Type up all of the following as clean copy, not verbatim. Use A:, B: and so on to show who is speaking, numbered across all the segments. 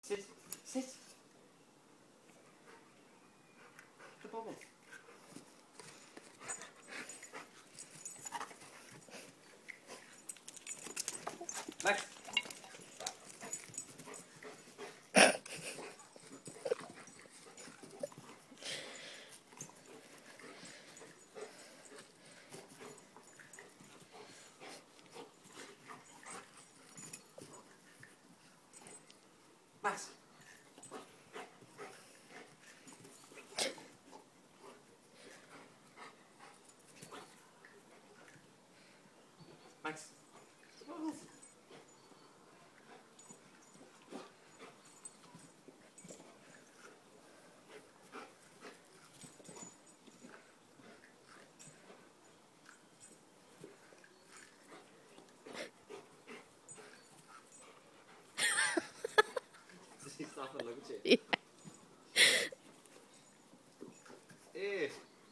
A: Sit. Sit. The bubble. Max. Max. Max. She's not gonna look at you. Eh.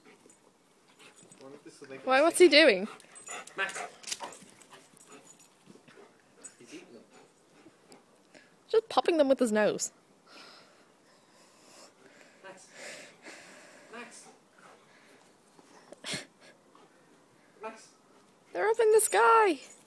B: Why? What's he doing?
A: Max. He's eating them.
B: Just popping them with his nose.
A: Max. Max. Max.
B: They're up in the sky.